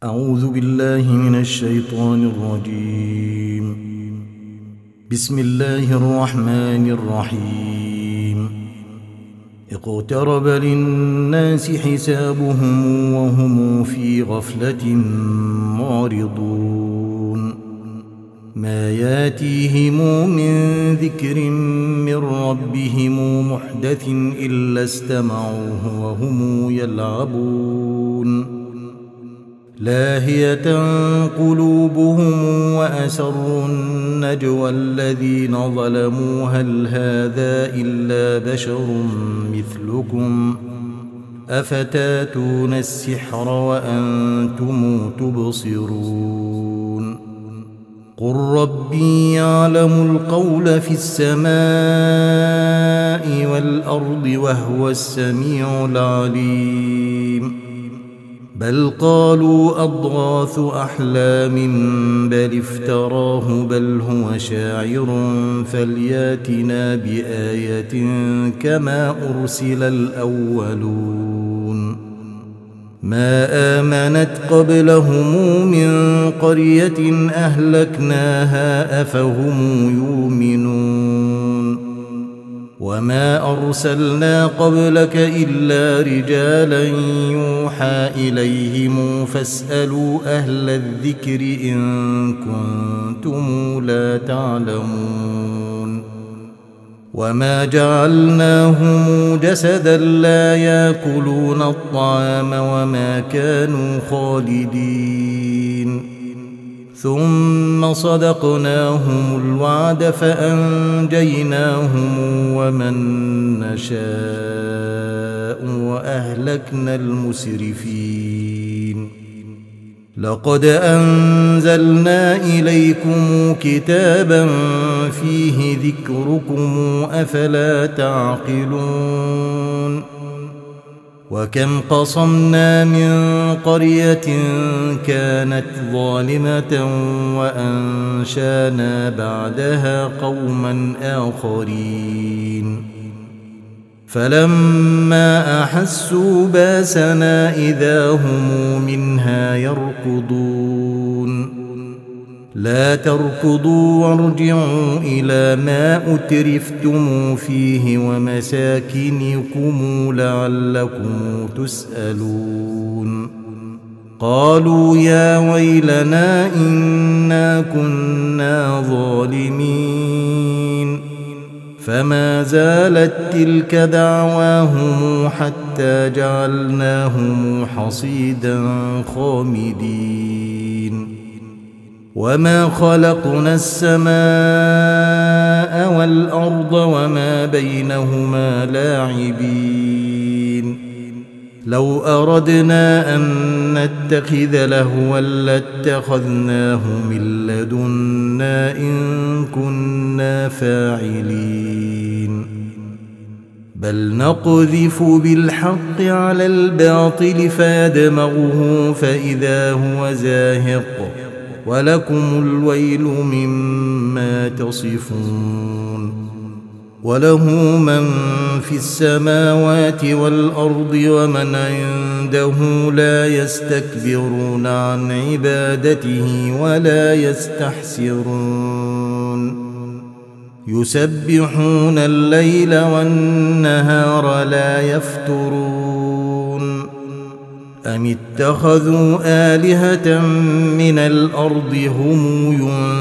أعوذ بالله من الشيطان الرجيم. بسم الله الرحمن الرحيم. اقترب للناس حسابهم وهم في غفلة معرضون. ما ياتيهم من ذكر من ربهم محدث إلا استمعوه وهم يلعبون. لاهية قلوبهم وأسروا النجوى الذين ظلموا هل هذا إلا بشر مثلكم أفتاتون السحر وأنتم تبصرون. قل ربي يعلم القول في السماء والأرض وهو السميع العليم. بل قالوا أضغاث أحلام بل افتراه بل هو شاعر فلياتنا بآية كما أرسل الأولون. ما آمنت قبلهم من قرية أهلكناها أفهم يؤمنون. وما أرسلنا قبلك إلا رجالا يوحى إليهم فاسألوا أهل الذكر إن كنتم لا تعلمون. وما جعلناهم جسدا لا يأكلون الطعام وما كانوا خالدين. ثم صدقناهم الوعد فأنجيناهم ومن نشاء وأهلكنا المسرفين. لقد أنزلنا إليكم كتابا فيه ذكركم أفلا تعقلون. وكم قصمنا من قرية كانت ظالمة وأنشانا بعدها قوما آخرين. فلما أحسوا باسنا إذا هم منها يركضون. لا تركضوا وارجعوا إلى ما أترفتم فيه ومساكنكم لعلكم تسألون. قالوا يا ويلنا إنا كنا ظالمين. فما زالت تلك دعواهم حتى جعلناهم حصيدا خامدين. وما خلقنا السماء والأرض وما بينهما لاعبين. لو أردنا أن نتخذ لهوا لاتخذناه من لدنا إن كنا فاعلين. بل نقذف بالحق على الباطل فيدمغه فإذا هو زاهق ولكم الويل مما تصفون. وله من في السماوات والأرض ومن عنده لا يستكبرون عن عبادته ولا يستحسرون. يسبحون الليل والنهار لا يفترون. أم اتخذوا آلهة من الأرض هم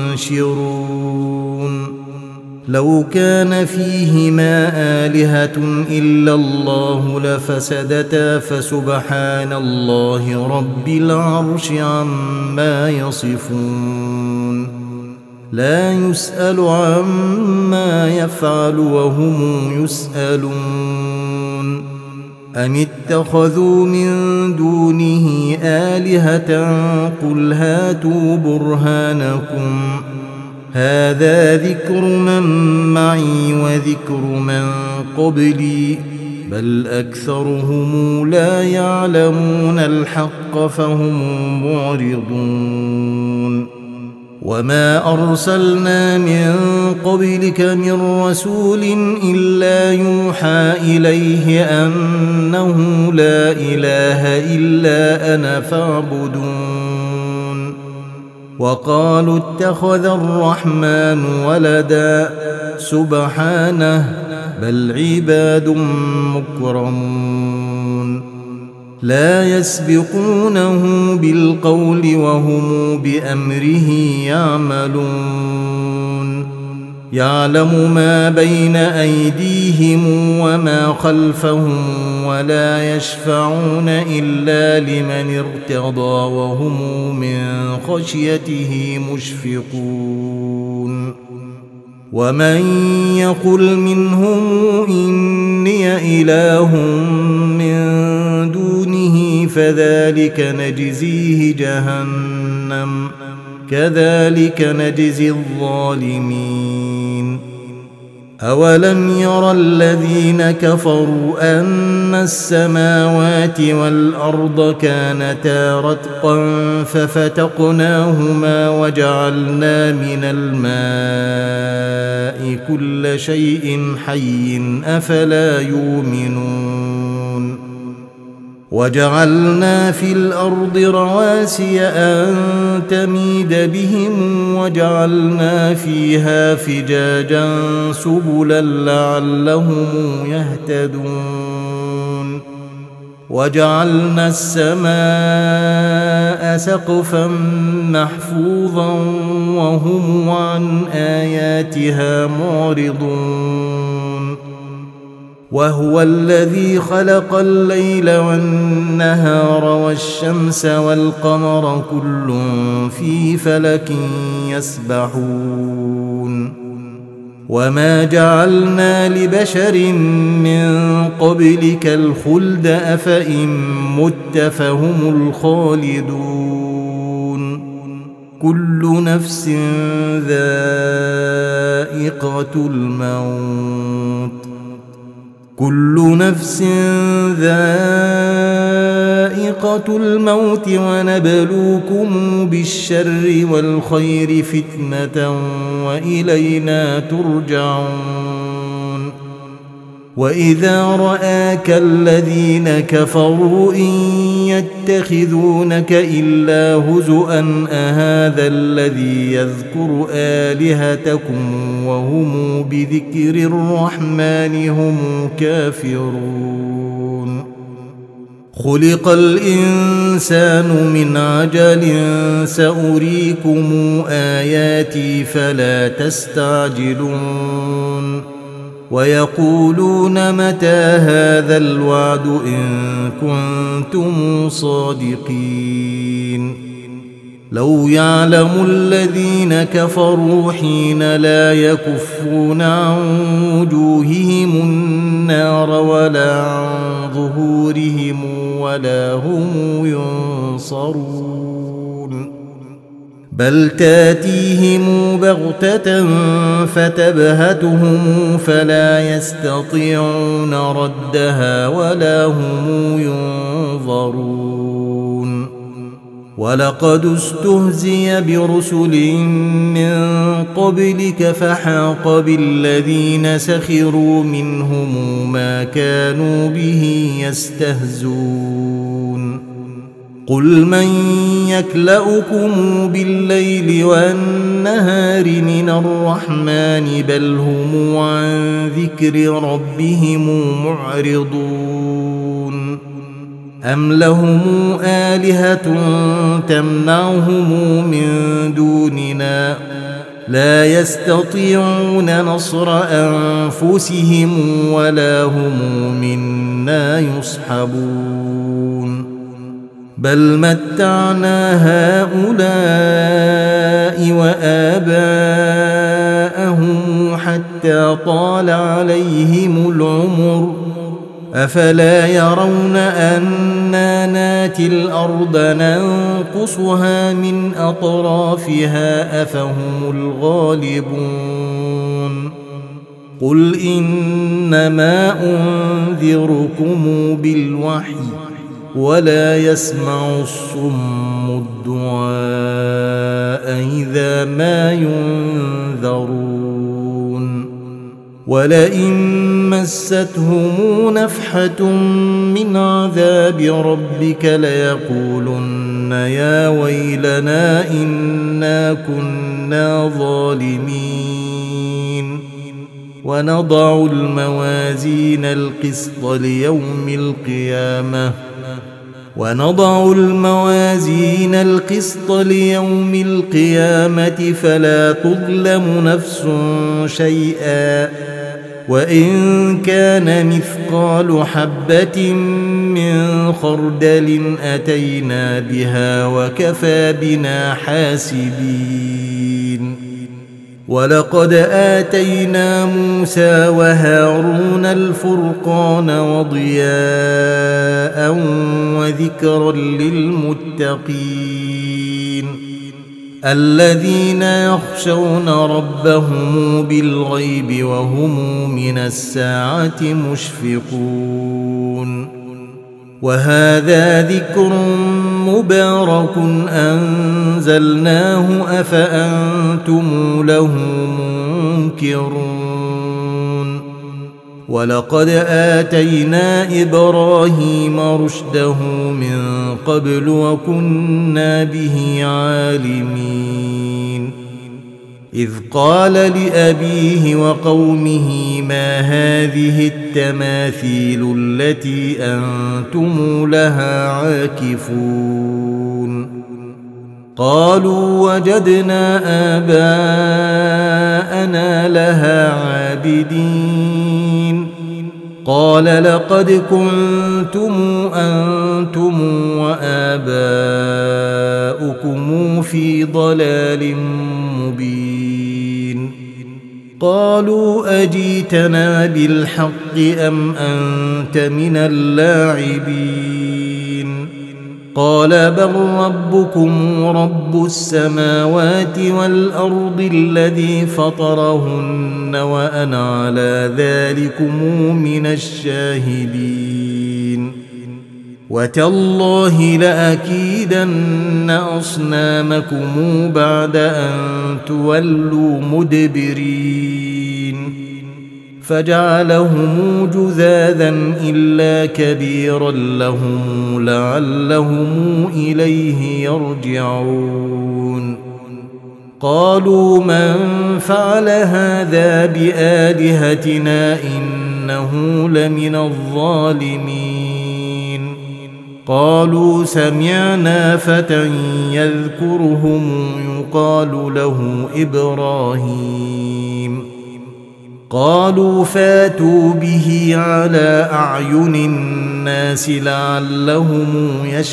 ينشرون. لو كان فيهما آلهة إلا الله لفسدتا فسبحان الله رب العرش عما يصفون. لا يسأل عما يفعل وهم يسألون. أم اتخذوا من دونه آلهة قل هاتوا برهانكم هذا ذكر من معي وذكر من قبلي بل أكثرهم لا يعلمون الحق فهم معرضون. وما أرسلنا من قبلك من رسول إلا يوحى إليه أنه لا إله إلا أنا فاعبدون وقالوا اتخذ الرحمن ولدا سبحانه بل عباد مكرمون لا يسبقونه بالقول وهم بأمره يعملون يعلم ما بين أيديهم وما خلفهم ولا يشفعون إلا لمن ارتضى وهم من خشيته مشفقون ومن يقل منهم إني إله من دونه فذلك نجزيه جهنم كذلك نجزي الظالمين أولم ير الذين كفروا أن السماوات والأرض كانتا رتقا ففتقناهما وجعلنا من الماء كل شيء حي أفلا يؤمنون وجعلنا في الأرض رواسي أن تميد بهم وجعلنا فيها فجاجا سبلا لعلهم يهتدون وجعلنا السماء سقفا محفوظا وهم عن آياتها معرضون وهو الذي خلق الليل والنهار والشمس والقمر كل في فلك يسبحون وما جعلنا لبشر من قبلك الخلد أفإن مت فهم الخالدون كل نفس ذائقة الموت ونبلوكم بالشر والخير فتنة وإلينا ترجعون وإذا رآك الذين كفروا إن يتخذونك إلا هزؤا أهذا الذي يذكر آلهتكم وهم بذكر الرحمن هم كافرون خلق الإنسان من عجل سأريكم آياتي فلا تستعجلون ويقولون متى هذا الوعد إن كنتم صادقين لو يعلم الذين كفروا حين لا يكفون عن وجوههم النار ولا عن ظهورهم ولا هم ينصرون بل تاتيهم بغتة فتبهتهم فلا يستطيعون ردها ولا هم ينظرون ولقد استهزئ برسل من قبلك فحاق بالذين سخروا منهم ما كانوا به يستهزئون قل من يكلؤكم بالليل والنهار من الرحمن بل هم عن ذكر ربهم معرضون أم لهم آلهة تمنعهم من دوننا لا يستطيعون نصر أنفسهم ولا هم منا يصحبون بل متعنا هؤلاء وآباءهم حتى طال عليهم العمر أفلا يرون أنا ناتي الأرض ننقصها من أطرافها أفهم الغالبون قل إنما أنذركم بالوحي ولا يسمع الصم الدعاء إذا ولئن مستهم نفحة من عذاب ربك ليقولن يا ويلنا إنا كنا ظالمين ونضع الموازين القسط ليوم القيامة فلا تظلم نفس شيئا وإن كان مثقال حبة من خردل أتينا بها وكفى بنا حاسبين ولقد آتينا موسى وهارون الفرقان وضياء وذكرا للمتقين الذين يخشون ربهم بالغيب وهم من الساعة مشفقون وهذا ذكر مبارك أنزلناه أفأنتم له منكرون ولقد آتينا إبراهيم رشده من قبل وكنا به عالمين إذ قال لأبيه وقومه ما هذه التماثيل التي أنتم لها عاكفون قالوا وجدنا آباءنا لها عابدين قال لقد كنتم أنتم وآباؤكم في ضلال مبين قالوا أجيتنا بالحق أم أنت من اللاعبين قال بل ربكم رب السماوات والأرض الذي فطرهن وأنا على ذلكم من الشاهدين وتالله لأكيدن أصنامكم بعد أن تولوا مدبرين فجعلهم جذاذا إلا كبيرا لهم لعلهم إليه يرجعون قالوا من فعل هذا بآلهتنا إنه لمن الظالمين قالوا سمعنا فتى يذكرهم يقال له إبراهيم قالوا فاتوا به على أعين الناس لعلهم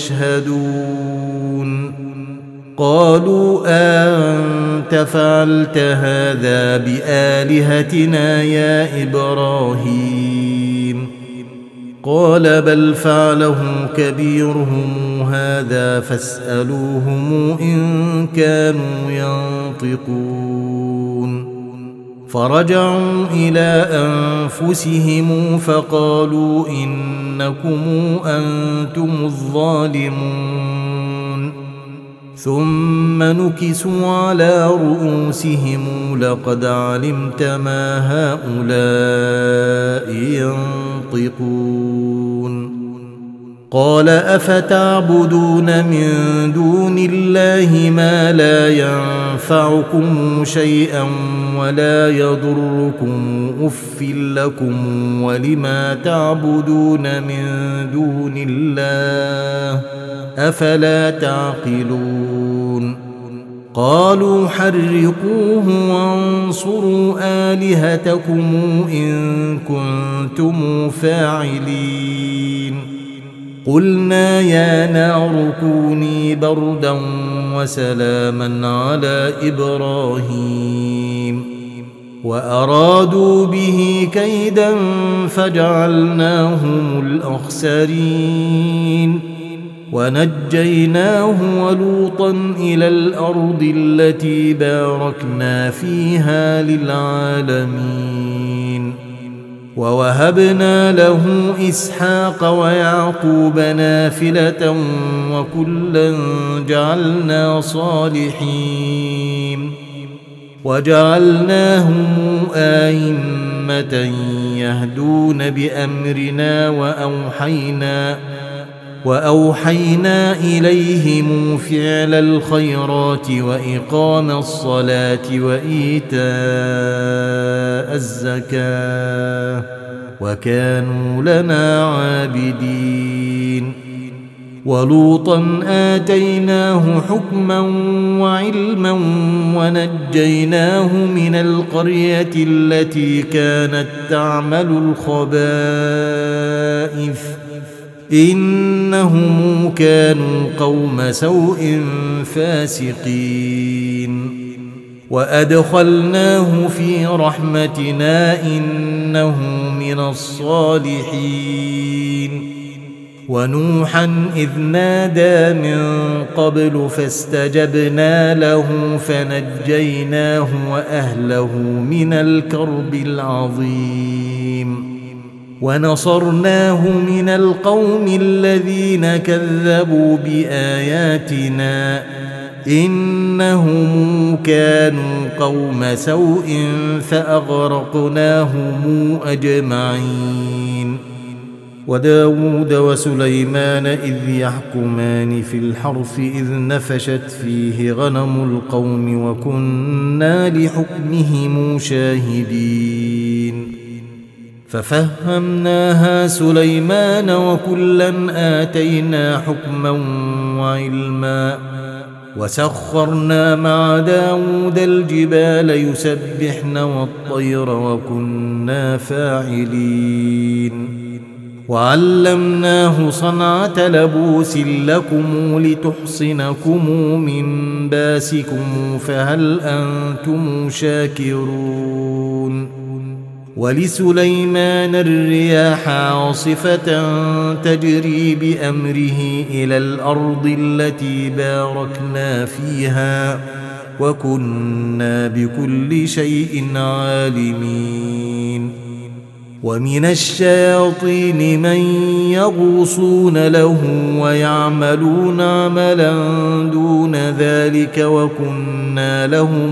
يشهدون قالوا أنت فعلت هذا بآلهتنا يا إبراهيم قال بل فعله كبيرهم هذا فاسألوهم إن كانوا ينطقون فرجعوا إلى أنفسهم فقالوا إنكم أنتم الظالمون ثم نكسوا على رؤوسهم لقد علمت ما هؤلاء ينطقون قال أفتعبدون من دون الله ما لا ينفعكم شيئا ولا يضركم أف لكم ولما تعبدون من دون الله أفلا تعقلون قالوا حرقوه وانصروا آلهتكم إن كنتم فاعلين قلنا يا نار كوني بردا وسلاما على إبراهيم وأرادوا به كيدا فجعلناهم الأخسرين ونجيناه ولوطا إلى الأرض التي باركنا فيها للعالمين ووهبنا له إسحاق ويعقوب نافلة وكلا جعلنا صالحين وجعلناهم أئمة يهدون بأمرنا وأوحينا إليهم فعل الخيرات وإقام الصلاة وإيتاء الزكاة وكانوا لنا عابدين. ولوطا آتيناه حكما وعلما ونجيناه من القرية التي كانت تعمل الخبائث إنهم كانوا قوم سوء فاسقين. وأدخلناه في رحمتنا إنه من الصالحين. ونوحا إذ نادى من قبل فاستجبنا له فنجيناه وأهله من الكرب العظيم ونصرناه من القوم الذين كذبوا بآياتنا إنهم كانوا قوم سوء فأغرقناهم أجمعين. وداود وسليمان إذ يحكمان في الحرث إذ نفشت فيه غنم القوم وكنا لحكمهم شاهدين. ففهمناها سليمان وكلا آتينا حكما وعلما وسخرنا مع داود الجبال يسبحن والطير وكنا فاعلين. وعلمناه صنعة لبوس لكم لتحصنكم من باسكم فهل أنتم شاكرون. ولسليمان الرياح عاصفة تجري بأمره إلى الأرض التي باركنا فيها وكنا بكل شيء عالمين. ومن الشياطين من يغوصون له ويعملون عملا دون ذلك وكنا لهم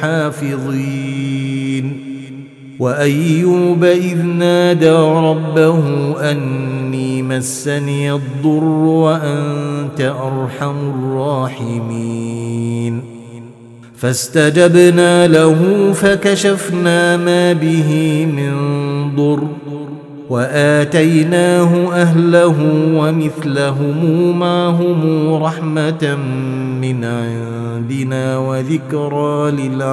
حافظين. وأيوب إذ نادى ربه أني مسني الضر وأنت أرحم الراحمين فاستجبنا له فكشفنا ما به من ضر وآتيناه أهله ومثلهم معهم رحمة من عندنا وذكرى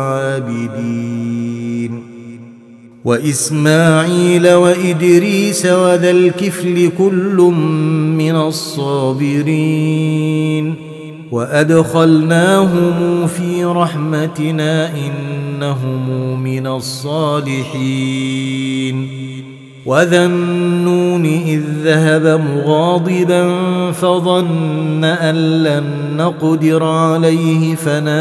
للعابدين. وإسماعيل وإدريس وذا الكفل كل من الصابرين وأدخلناهم في رحمتنا إنهم من الصالحين. وذا النون إذ ذهب مغاضبا فظن أن لن نقدر عليه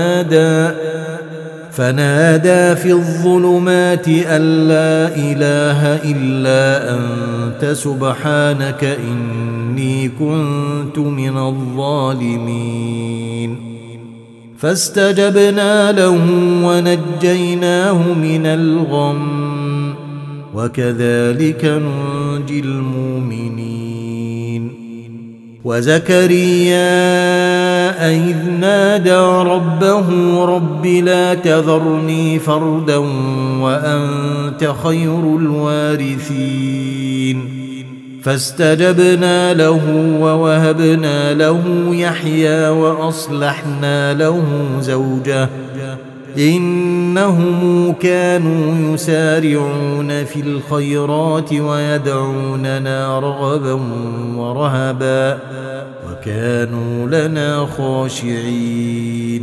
فنادى في الظلمات أن لا إله إلا أنت سبحانك إني كنت من الظالمين. فاستجبنا له ونجيناه من الغم وكذلك ننجي المؤمنين. وزكريا إذ نادى ربه رب لا تذرني فردا وأنت خير الوارثين فاستجبنا له ووهبنا له يحيى وأصلحنا له زوجه إنهم كانوا يسارعون في الخيرات ويدعوننا رغبا ورهبا وكانوا لنا خاشعين.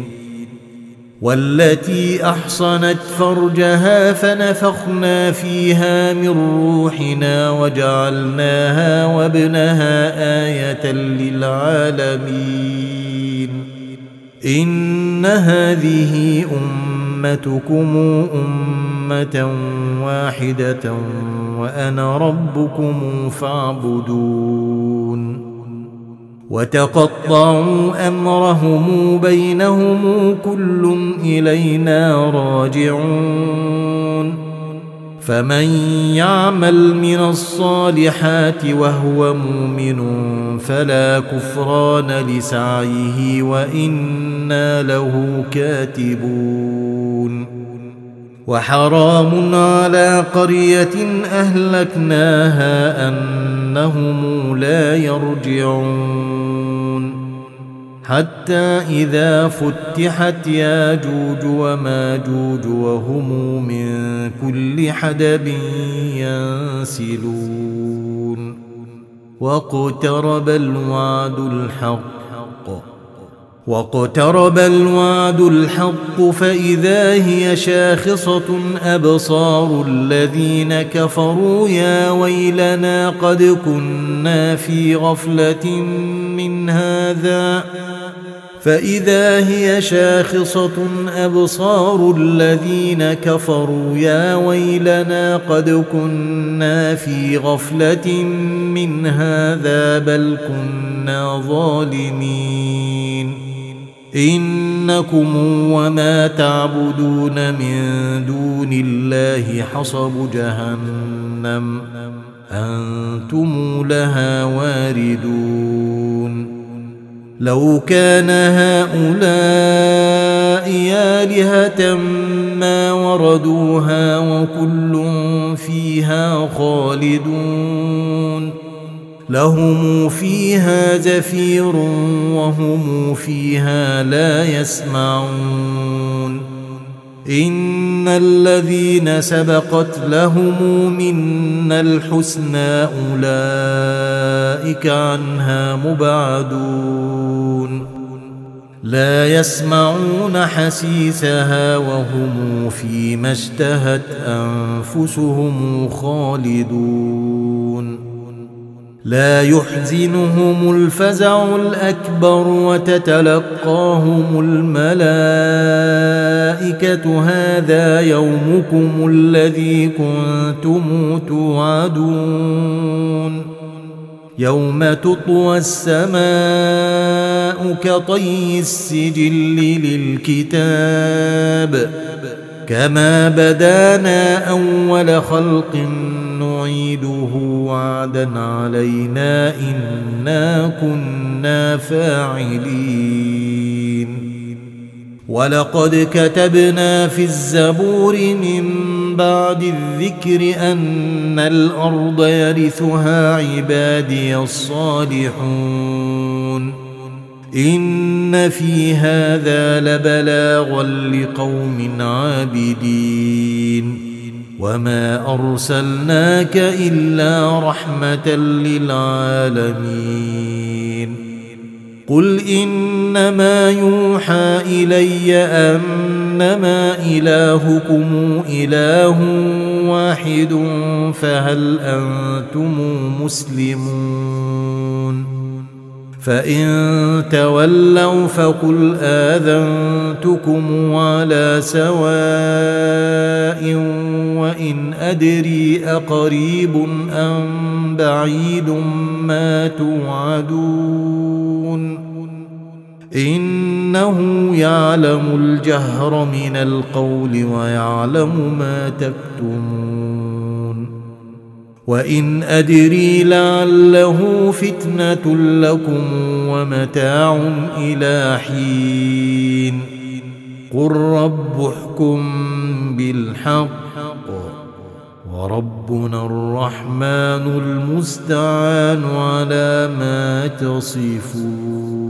والتي أحصنت فرجها فنفخنا فيها من روحنا وجعلناها وابنها آية للعالمين. إن هذه أمتكم أمة واحدة وأنا ربكم فاعبدون. وتقطعوا أمرهم بينهم كل إلينا راجعون فمن يعمل من الصالحات وهو مؤمن فلا كفران لسعيه وإنا له كاتبون وحرام على قرية أهلكناها أنهم لا يرجعون حتى إذا فتحت ياجوج وماجوج وهم من كل حدب ينسلون واقترب الوعد الحق فإذا هي شاخصة أبصار الذين كفروا يا ويلنا قد كنا في غفلة من هذا فإذا هي شاخصة أبصار الذين كفروا يا ويلنا قد كنا في غفلة من هذا بل كنا ظالمين إنكم وما تعبدون من دون الله حصب جهنم أنتم لها واردون لو كان هؤلاء آلهة ما وردوها وكل فيها خالدون لهم فيها زفير وهم فيها لا يسمعون إن الذين سبقت لهم منا الحسنى أولئك عنها مبعدون لا يسمعون حسيسها وهم فيما اشتهت أنفسهم خالدون لا يحزنهم الفزع الأكبر وتتلقاهم الملائكة هذا يومكم الذي كنتم توعدون يوم تطوى السماء كطي السجل للكتاب كما بدانا أول خلق نعيده وعدا علينا إنا كنا فاعلين ولقد كتبنا في الزبور من بعد الذكر أن الأرض يرثها عبادي الصالحون إن في هذا لبلاغا لقوم عابدين وما أرسلناك إلا رحمة للعالمين قل إنما يوحى إلي أنما إلهكم إله واحد فهل أنتم مسلمون فإن تولوا فقل آذنتكم على سواء وإن أدري أقريب أم بعيد ما توعدون إنه يعلم الجهر من القول ويعلم ما تكتمون وإن أدري لعله فتنة لكم ومتاع إلى حين قل رب احكم بالحق وربنا الرحمن المستعان على ما تصفون.